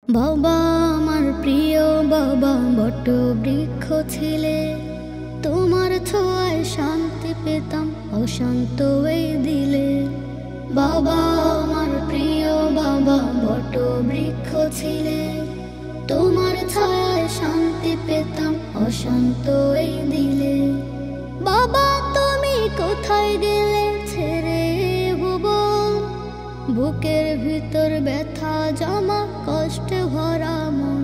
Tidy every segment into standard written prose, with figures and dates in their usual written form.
বাবা আমার প্রিয় বাবা বট বৃক্ষ ছিলে, তোমার ছোঁয়ায় শান্তি পেতাম অশান্ত এই দিলে। বাবা আমার প্রিয় বাবা বট বৃক্ষ ছিলে, তোমার ছায়ায় শান্তি পেতাম অশান্ত এই দিলে। বাবা তুমি কোথায় গেলে ছেড়ে ভুবন, বুকের ভিতর ব্যথা জমা কষ্টে ভরা মন।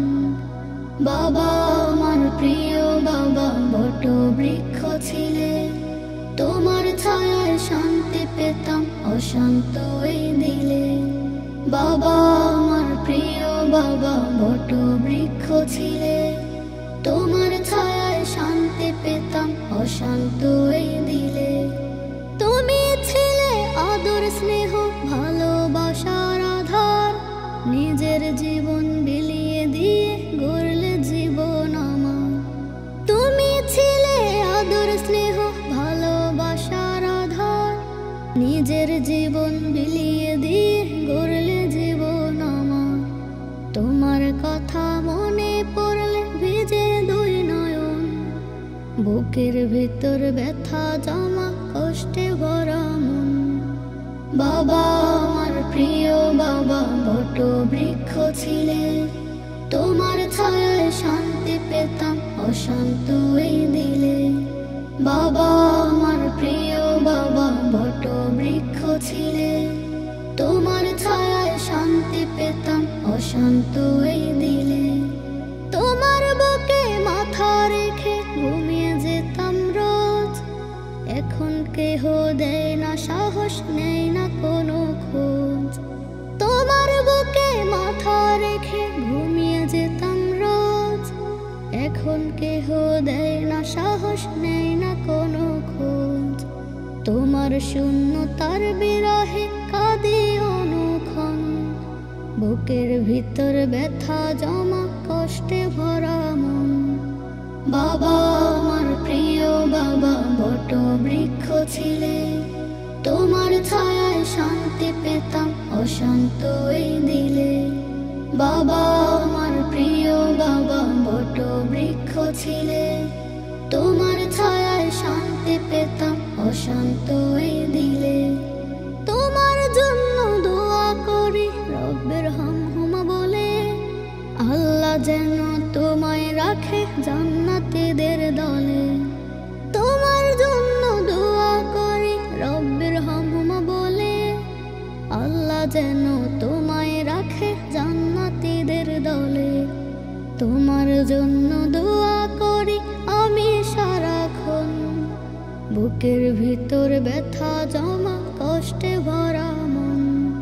বাবা আমার প্রিয় বাবা বট বৃক্ষ ছিলে, তোমার ছায়ায় শান্তি পেতাম অশান্ত এই দিলে। বাবা আমার প্রিয় বাবা বট বৃক্ষ ছিলে, তোমার ছায়ায় শান্তি পেতাম অশান্ত এই দিলে। তুমি ছিলে আদর স্নেহ ভালোবাসার আধার, নিজের জীবন বিলিয়ে দিয়ে গড়লে জীবন আমার। তুমি ছিলে আদর স্নেহ ভালোবাসার আধার, নিজের জীবন বিলিয়ে দিয়ে গড়লে জীবন আমার। তোমার কথা মনে পড়লে ভিজে দুই নয়ন, বুকের ভিতর ব্যথা জমা কষ্টে ভরা মন। বাবা আমার প্রিয় বাবা বট বৃক্ষ ছিলে, তোমার ছায়ায় শান্তি পেতাম অশান্ত এই দিলে। বাবা আমার প্রিয় বাবা বট বৃক্ষ ছিলে, তোমার ছায়ায় শান্তি পেতাম অশান্ত এই দিলে। তোমার বুকে মাথা রেখে ঘুমিয়ে যেতাম রোজ, এখন কেহ দেয় না সাহস, নেই না কোনো খোঁজ। তোমার বুকে মাথা রেখে ঘুমিয়ে যেতাম রোজ, এখন কেহ দেয় না সাহস, নেই না কোনো খোঁজ। তোমার শূন্যতার বিরহে কাঁদি অনুক্ষণ, বুকের ভিতর ব্যথা জমা কষ্টে ভরা মন। বাবা আমার প্রিয় বাবা বট বৃক্ষ ছিলে, তোমার ছায়ায় শান্তি পেতাম অশান্ত এই দিলে। বাবা আমার প্রিয় বাবা বট বৃক্ষ ছিলে, তোমার ছায়ায় শান্তি পেতাম অশান্ত এই দিলে। তোমার জন্য দোয়া করি রব্বের হামহুমা বলে, আল্লাহ যেন তোমায় রাখে জান্নাতীদের দলে। তোমার জন্য দোয়া করি রব্বের হামহুমা বলে, আল্লাহ যেন তোমায় রাখে জান্নাতীদের দলে। তোমার জন্য দোয়া করি আমি সারাক্ষণ, বুকের ভিতর ব্যথা জমা কষ্টে ভরা মন।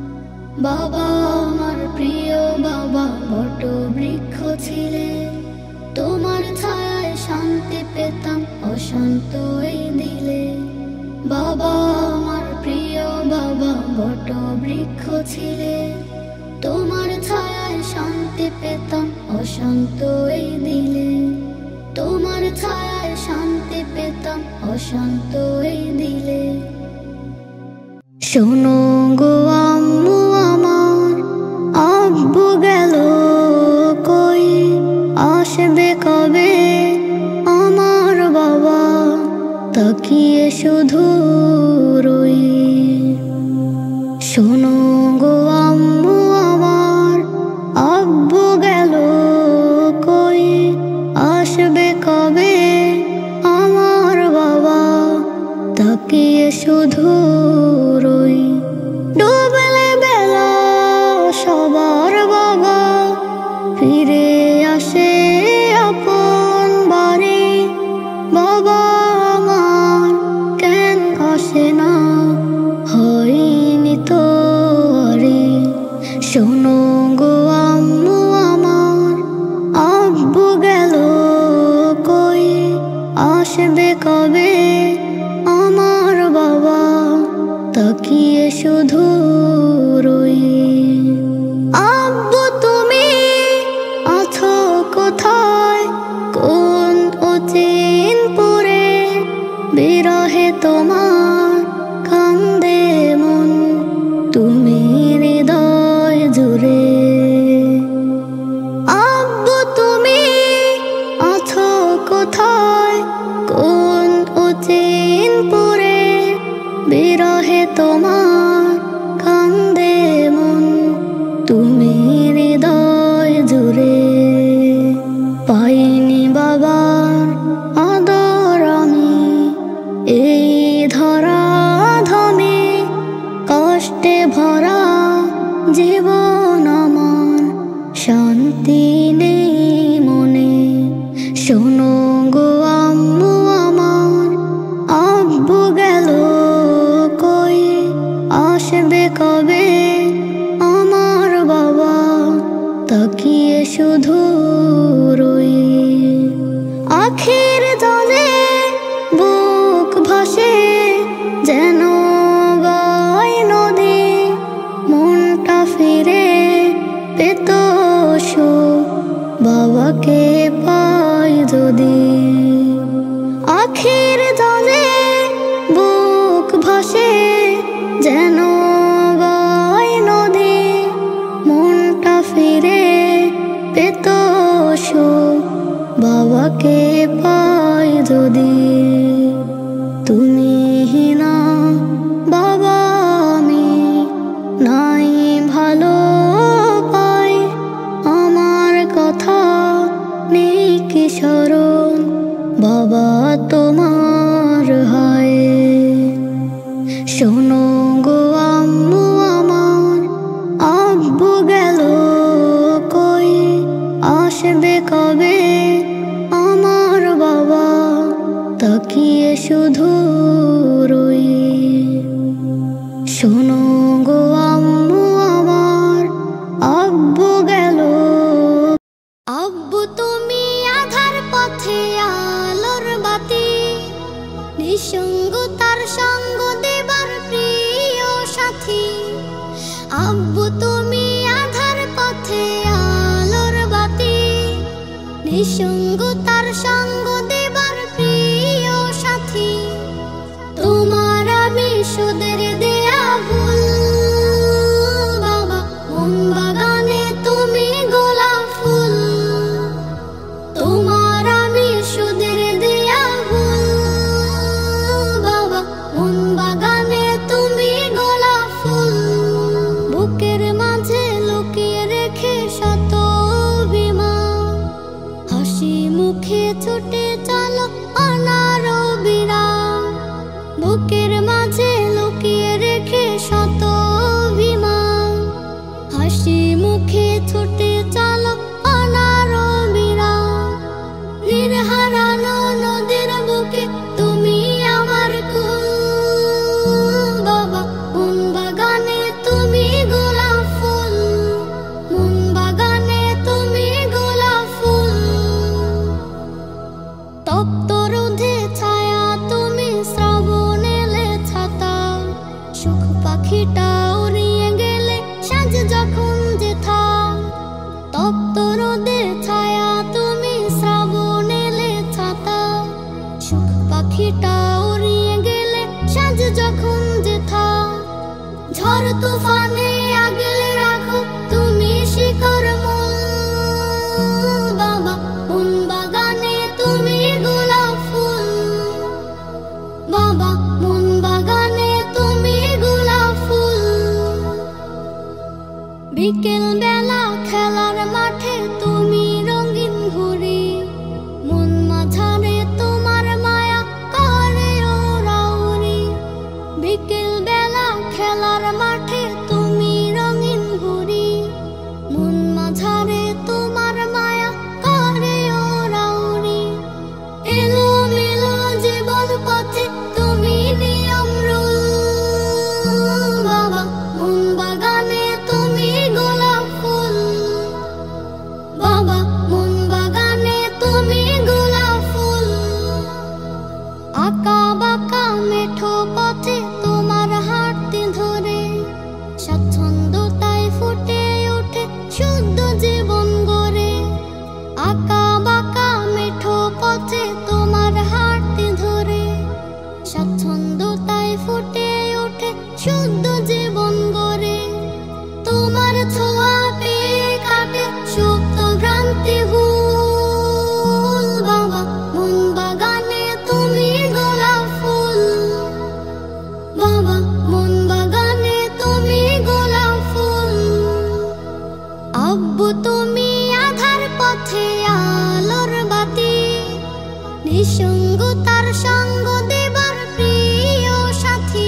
বাবা আমার প্রিয় বাবা বট বৃক্ষ ছিলে, তোমার ছায়ায় শান্তি পেতাম অশান্ত এই দিলে। বাবা আমার প্রিয় বাবা বট বৃক্ষ ছিলে, তোমার ছায়ায় শান্তি পেতাম অশান্ত এই দিলে। তোমার ছায়ায় শান্তি পেতাম অশান্ত এই দিলে। শোনো গো আম্মু আমার, আব্বু গেল কই, আসবে কবে আমার বাবা, তাকিয়ে শুধু রই। শোনো গো আম্মু আমার, আব্বু গেল কই, আসবে কবে আমার বাবা, তাকিয়ে শুধু রই। ডুবলে বেলা সবার বাবা, ফিরে আসে আপন বাড়ি। বাবা আমার কেন আসে না, হয়নি তো শান্তি নেই মনে। শোনো গো আম্মু আমার, আব্বু গেল কই, আসবে কবে আমার বাবা, তাকিয়ে শুধু রই। আখির জলে বুক ভাসে যেন গায় নদী, মনটা ফিরে পেত সুখ বাবাকে পাই যদি। আখির জলে বুক ভাসে যেন গায় নদী, মনটা ফিরে পেত সুখ বাবাকে পাই যদি। তুমি না বাবা আমি নাই ভালো পাই, আমার কথা নেই কি স্মরণ বাবা তোমার হায়। শোনো গো আম্মু আমার, আব্বু গেল কই, আসবে কবে আমার বাবা, তাকিয়ে শুধু রই। শোনো গো আম্মু আমার, আব্বু গেল। আব্বু তুমি আধার পথে আলোর বাতি, নিঃসঙ্গতার সঙ্গ দেবার প্রিয় সাথী। আব্বু তুমি আধার পথে আলোর বাতি, নিঃসঙ্গতার সঙ্গ দেবার প্রিয় সাথী। তোমার আমি সুদের দেয়া ভুল বাবা, মন বাগানে তুমি গোলাপ ফুল। তোমার আমি সুদের দেয়া ভুল বাবা, মন বাগানে তুমি গোলাপ ফুল। বুকের মাঝে লুকিয়ে রেখে শত অভিমান, হাসি মুখে ছুটে চলো অনার বিরাম। বুকের মাঝে লুকিয়ে রেখে শত অভিমান, হাসি মুখে ছুটে চলো অনার বিরাম। নীর হারানো নদীর বুকে তুমি আমার কুল বাবা, মন বাগানে তুমি গোলাপ ফুল। মন বাগানে তুমি গোলাপ ফুল। তপ্ত রোদে ছায়া তুমি, শ্রাবণ এলে ছাতা। সুখ পাখিটা উড়িয়ে গেলে সাঁঝ যখন যেথা। তপ্ত রোদে ছায়া তুমি, শ্রাবণ এলে ছাতা। সুখ পাখিটা উড়িয়ে গেলে সাঁঝ যখন যেথা। ঝড় তুফানে আগলে রাখো তুমি শিকড় মূল বাবা, মন বাগানে তুমি গোলাপ ফুল বাবা, মন বাগানে তুমি গোলাপ ফুল। বিকেল বেলা খেলার মাঠে তুমি রঙিন ঘুড়ি, মন মাঝারে তোমার মায়া করে ওরাউরি। বিকেল বেলা খেলার মাঠে তুমি রঙিন ঘুড়ি, মন মাঝারে তোমার মায়া করে ওরাউরি। এলো মেলো জীবন পথে তুমি নিয়ম রুল বাবা, মন বাগানে তুমি গোলাপ ফুল বাবা, মন বাগানে তুমি গোলাপ ফুল। আঁকা বাঁকা মেঠো পথে তোমার হাঁটতে ধরে, স্বাচ্ছন্দ্যতায় ফুটে ওঠে শুদ্ধ জীবন গড়ে। আঁকা বাঁকা মেঠো পথে তোমার হাঁটতে ধরে, স্বাচ্ছন্দ্যতায় ফুটে ওঠে শুদ্ধ জীবন গড়ে। তোমার ছোঁয়া পেয়ে কাটে সুপ্ত ভ্রান্তি ভুল বাবা, মন বাগানে তুমি গোলাপ ফুল বাবা, মন বাগানে তুমি গোলাপ ফুল। আব্বু তুমি আধার পথে আলোর বাতি, নিঃসঙ্গতার সঙ্গ দেবার প্রিয় সাথী।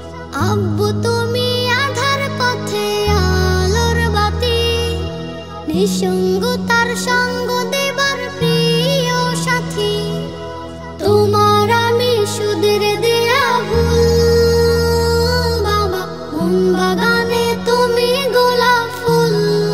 আব্বু তুমি আধার পথে আলোর বাতি, নিঃসঙ্গতার সঙ্গ দেবার প্রিয় সাথী, তোমার আমি সুদের দেয়া ভুল। বাবা মন বাগানে তুমি গোলাপ ফুল,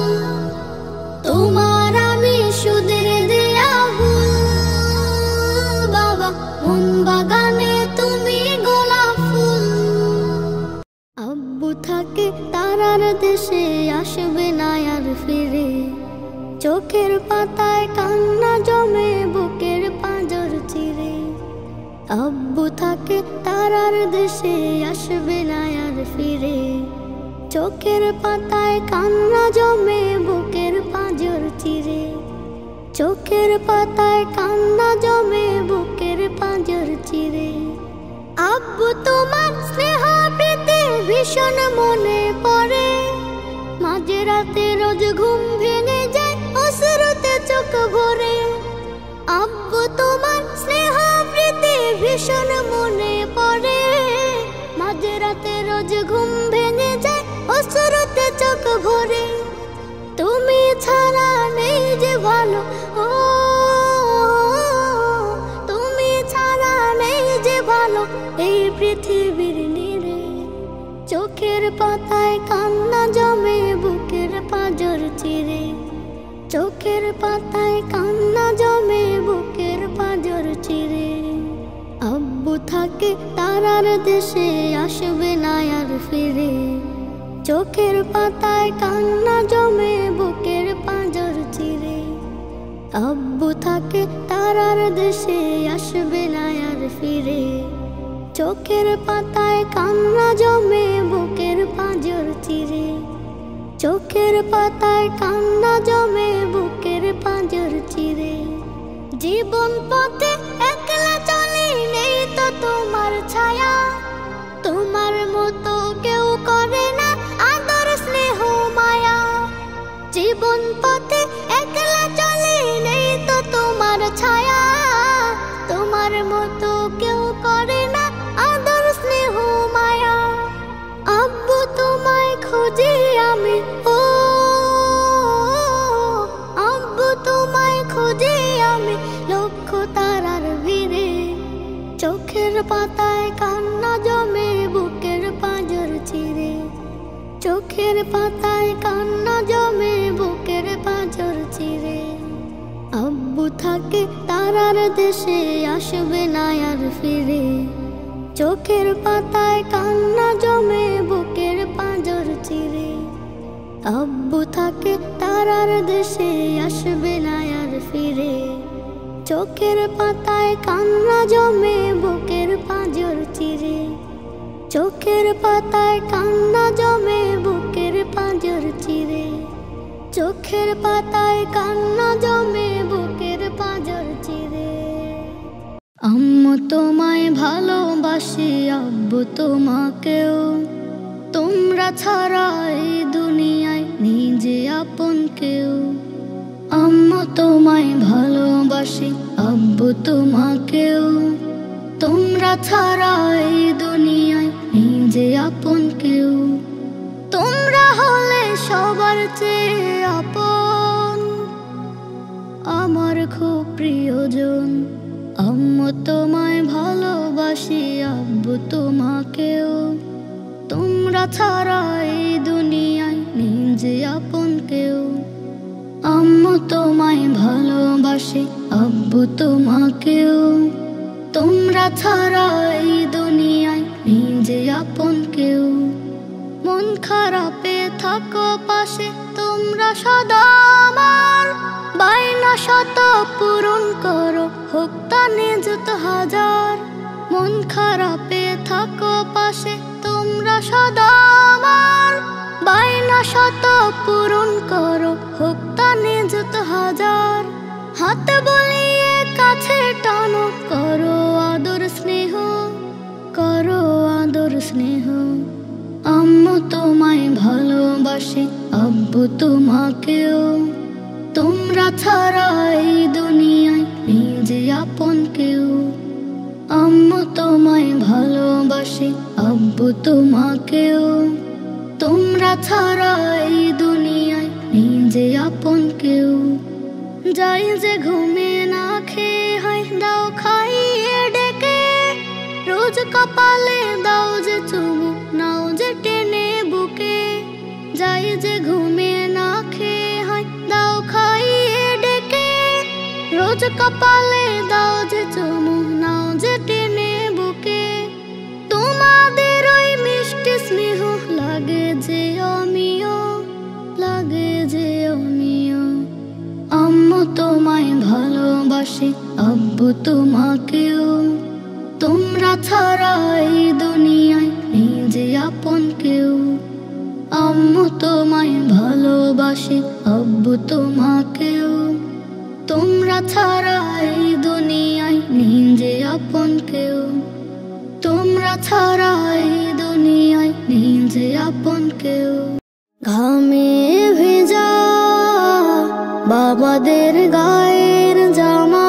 তোমার আমি সুদের দেয়া ভুল। বাবা মন বাগানে তুমি গোলাপ ফুল। আব্বু থাকে তারার দেশে, আসবে না আর ফিরে। চোখের পাতায় কান্না জমে, বুকের পাঁজর চিরে। আব্বু থাকে তারার দেশে, আসবে না আর ফিরে। চোখের পাতায় কান্না জমে, বুকের পাঁজর চিরে। চোখের পাতায় কান্না জমে, বুকের পাঁজর চিরে। আব্বু তোমার স্নেহ প্রীতি ভীষণ মনে পড়ে, মাঝে রাতে রোজ ঘুম ভেঙে যায়, অশ্রুতে চোখ ভরে। আব্বু তোমার স্নেহ প্রীতি ভীষণ মনে পড়ে, মাঝে রাতে রোজ ঘুম ভেঙে যায়, অশ্রুতে চোখ ভরে। তুমি ছাড়া নেই যে ভালো, ও তুমি ছাড়া নেই যে ভালো এই পৃথিবীর নীড়ে। চোখের পাতায় কান্না জমে, বুকের পাঁজর চিরে। চোখের পাতায় কান্না জমে, বুকের পাঁজর চিরে। আব্বু থাকে তারার দেশে, আসবে না আর ফিরে। চোখের পাতায় কান্না জমে, বুকের পাঁজর চিরে। আব্বু থাকে তারার দেশে, আসবে না আর ফিরে। চোখের পাতায় কান্না জমে, বুকের পাঁজর চিরে। চোখের পাতায় কান্না জমে, বুকের পাঁজর চিরে। জীবন পথে একলা চলে, নেই তো তোমার ছায়া। তোমার মতো কেউ করে না আদর স্নেহ মায়া। জীবন পথে একলা চলে, নেই তো তোমার ছায়া। তোমার মতো কেউ করে না আদর স্নেহ মায়া। আব্বু তোমায় খুঁজি আমি, ও আব্বু তোমায় খুঁজি আমি লক্ষ তারার ভিড়ে। চোখের পাতায় কান্না জমে, বুকের পাঁজর চিরে। চোখের পাতায় কান্না জমে, বুকের পাঁজর চিরে। আব্বু থাকে তারার দেশে, আসবে না আর ফিরে। চোখের পাতায় কান্না জমে, বুকের পাঁজর চিরে। আব্বু থাকে তারার দেশে, আসবে না আর ফিরে। চোখের পাতায় কান্না জমে, বুকের পাঁজর চিরে। চোখের পাতায় কান্না জমে, বুকের পাঁজর চিরে। চোখের পাতায় কান্না জমে, বুকের পাঁজর চিরে। আম্মু তোমায় ভালোবাসি, আব্বু তোমাকেও। তোমরা ছাড়া এই দুনিয়ায় নিজে আপন কেউ। আম্মু তোমায় ভালোবাসি, আব্বু তোমাকেও। তোমরা ছাড়া এই দুনিয়ায় নিজে আপন কেউ। তোমরা হলে সবার চেয়ে আপন, আমার খুব প্রিয়জন। আম্মু তোমায় ভালোবাসি, আব্বু তোমাকেও। তোমরা ছাড়া এই দুনিয়ায় নিজে আপন কেউ। আম্মু তোমায় ভালোবাসি, আব্বু তোমাকেও। তোমরা ছাড়া এই দুনিয়ায় নিজে আপন কেউ। মন খারাপে থাকো পাশে, তোমরা সদা আমার। বায়না শত পূরণ করো, হোক তা নিযুত হাজার। মন খারাপে থাকো পাশে, তোমরা সদা আমার। বায়না শত পূরণ করো, হোক তা নিযুত হাজার। হাত বলিয়ে কাছে টানো, করো আদর স্নেহ। করো আদর স্নেহ। আম্মু তোমায় ভালোবাসি, আব্বু তোমাকেও। তোমরা ছাড়া এই দুনিয়ায় নিজে আপন কেউ। আম্মু তোমায় ভালোবাসি, আব্বু তোমাকেও। তোমরা ছাড়া এই দুনিয়ায় নিজে যে আপন কেউ। যাই যে ঘুমে না খেয়ে হয় দাও খাইয়ে ডেকে, রোজ কপালে দাও যে চুমু নাও যে টেনে বুকে। যাই যে ঘুমে না খেয়ে হয় দাও খাইয়ে ডেকে, রোজ কপালে দাও যে চুমু নাও যে টেনে বুকে। তোমাদের ওই মিষ্টি স্নেহ লাগে যে অমিয়, লাগে যে অমিয়। আম্মু তোমায় ভালোবাসে, আব্বু তোমাকেও। তোমরা ছাড়া এই দুনিয়ায় নেই যে আপন কেউ। আম্মু তোমায় ভালোবাসে, আব্বু তোমাকেও। তোমরা ছাড়া এই দুনিয়ায় নেই যে আপন কেউ। তোমরা ছাড়া এই দুনিয়ায় নেই যে আপন কেউ। ঘামে ভেজা বাবাদের গায়ের জামা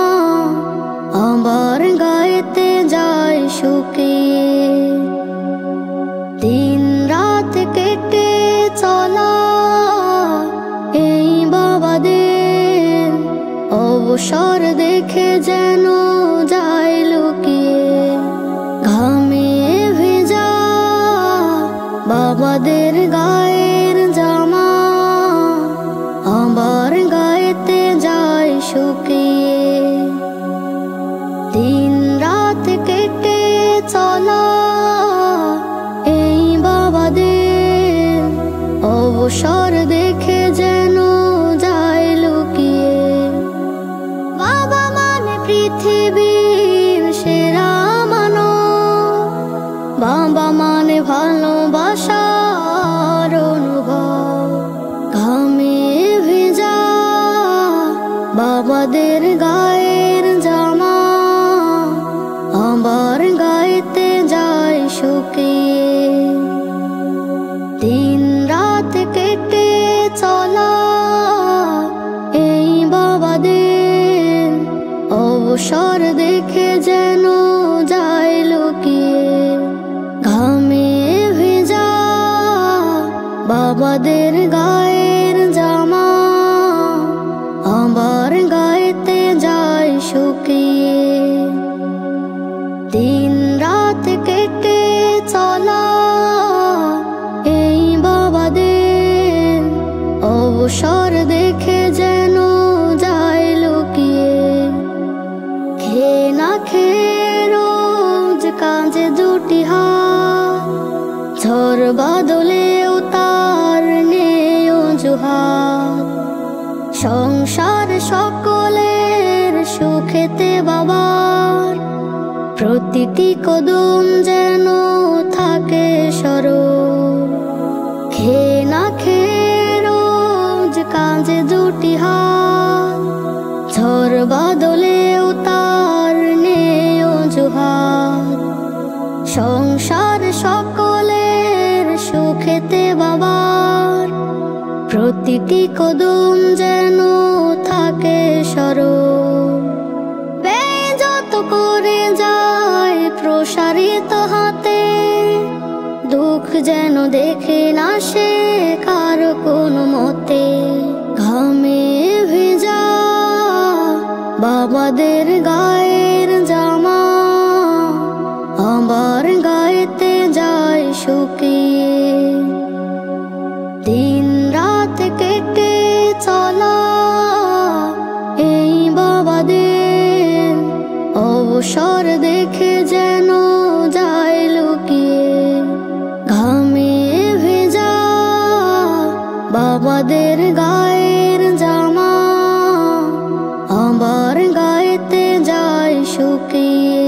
আবার গায়েতে যায় শুকিয়ে। দিন রাত কেটে চলা এই বাবাদের অবসর দেখে যেন যায় লুকিয়ে। ঘামে ভেজা বাবাদের গায়ের জামা আবার গায়েতে যায় শুকিয়ে। দিন রাত কেটে চলা এই বাবাদের অবসর দেখে যেন যায় লুকিয়ে। বাবা মানে পৃথিবীর সেরা মানব, বাবা মানে ভালোবাসার অনুভব। ঘামে ভেজা বাবাদের গায়ের জামা আবার গায়েতে যায় শুকিয়ে। দিন রাত কেটে চলা এই বাবাদের অবসর দেখে যেন যায় লুকিয়ে। ঘামে ভেজা বাবাদের গায়ের জামা আবার গায়েতে যায় শুকিয়ে। দিন রাত কেটে চলা এই বাবাদের অবসর দেখে যেন যায় লুকিয়ে। খেয়ে না খেয়ে রোজ কাঁধে দুটি হাত, ঝড় বাদলেও তার নেই অজুহাত। সংসার সকলের সুখেতে বাবার প্রতিটি কদম যেন থাকে স্মরণ। খেয়ে না খেয়ে রোজ কাঁধে দুটি হাত, ঝড় বাদলেও তার নেই অজুহাত। সংসার সকলের সুখেতে বাবার প্রতিটি কদম যেন থাকে স্মরণ। ব্যয় যত করে যায় প্রসারিত হাতে, দুঃখ যেন দেখে না সে কারো কোনো মতে। ঘামে ভেজা বাবাদের গায়ের জামা আবার গায়েতে যায় শুকিয়ে। দিন রাত কেটে চলা এই বাবাদের অবসর দেখে যেন যায় লুকিয়ে। ঘামে ভেজা বাবাদের গায়ের জামা আবার গায়েতে যায় শুকিয়ে।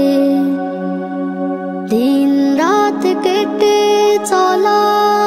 দিন রাত কেটে চলা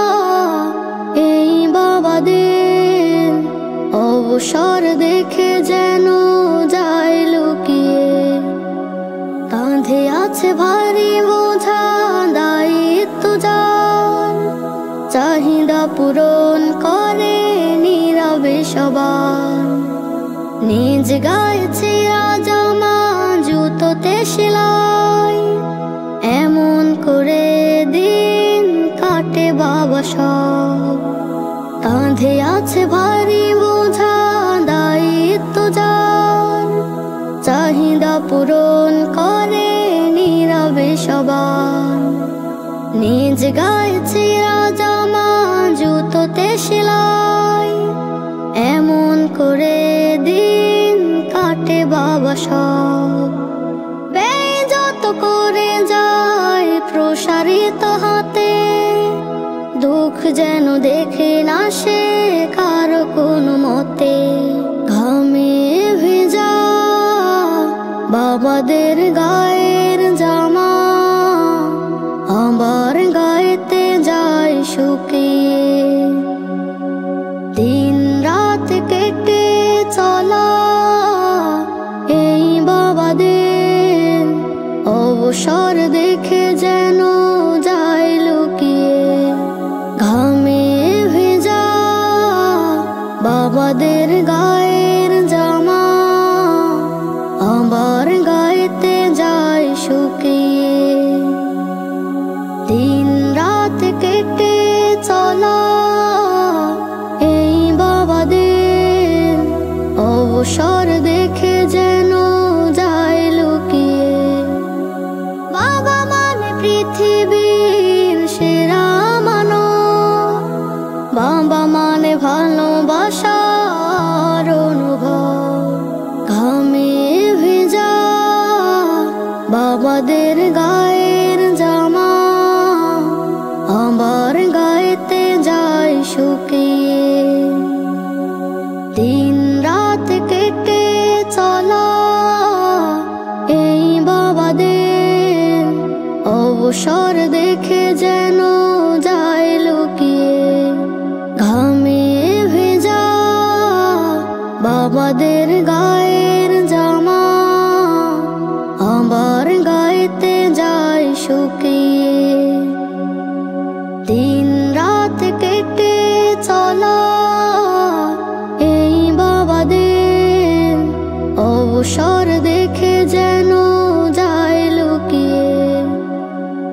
এই বাবাদের অবসর দেখে যেন যায় লুকিয়ে। কাঁধে আছে ভারী বোঝা দায়িত্ব যার, চাহিদা পূরণ করে নীরবে সবার। নিজ গায়ে ছেঁড়া জামা জুতোতে সেলাই, এমন করে দিন কাটে বাবা সব। কাঁধে কাঁধে আছে ভারী বোঝা দায়িত্ব যার, চাহিদা পূরণ করে নীরবে সবার। নিজ গায়ে ছেঁড়া জামা জুতোতে সেলাই, এমন করে দিন কাটে বাবা সব। ব্যয় যত করে যায় প্রসারিত হাতে, দুঃখ যেন দেখে না সে কারো কোনো মতে। ঘামে ভেজা বাবাদের গায়ের জামা আবার গায়েতে যায় শুকিয়ে। দিন রাত কেটে চলা এই বাবাদের অবসর দেখে যেন যায় লুকিয়ে। ঘামে ভেজা বাবাদের গায়ের জামা আবার গায়েতে যায় শুকিয়ে। দিন রাত কেটে চলা এই বাবাদের অবসর দেখে যেন যায় লুকিয়ে। বাবা মানে পৃথিবীর সেরা মানব, বাবা মানে ভালোবাসার অনুভব। ঘামে ভেজা বাবাদের গায়ের জামা আবার গায়েতে যায় শুকিয়ে। দিন রাত কেটে চলা এই বাবাদের অবসর দেখে যেন যায় লুকিয়ে। ঘামে ভেজা বাবাদের গায়ের জামা আবার গায়েতে যায় শুকিয়ে। দিন রাত কেটে চলা এই বাবাদের অবসর